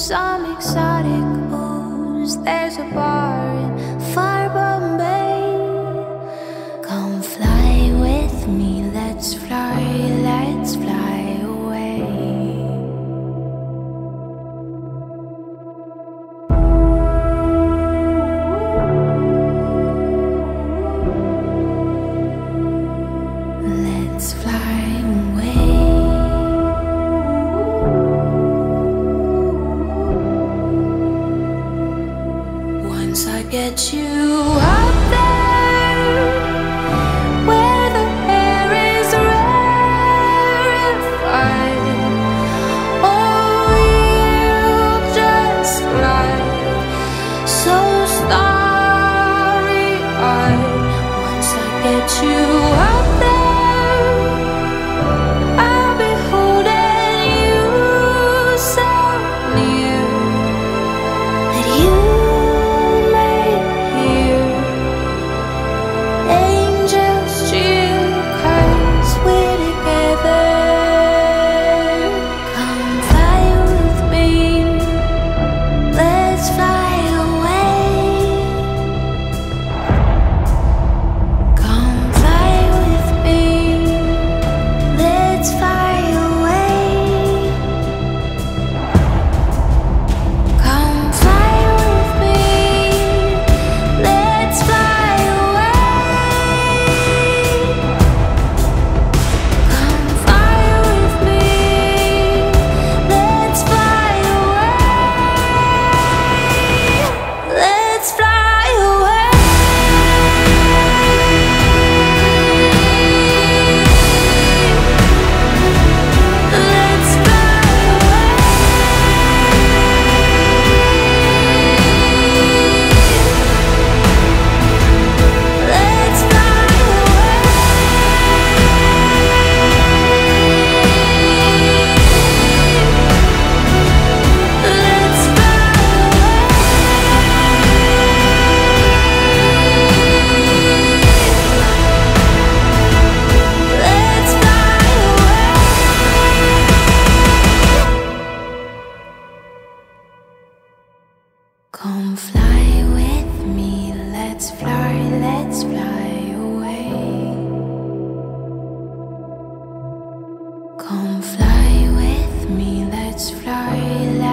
some exotic booze. There's a bar in far Bombay. Come fly with me, let's fly away. Let's fly away. Once I get you out there, where the air is rarefied, oh, you'll just glide so starry-eyed. Once I get you out there, I'll be holding you so near that you may hear angels cheer, 'cause we're together. Come fly with me, let's fly away. Come fly with me, let's fly away. Come fly with me, let's fly away. Come fly with me, let's fly away. Let's fly away. Let's fly away. Let's fly away. Let's fly away. Let's fly away. Come fly with me, let's fly away. Come fly with me, let's fly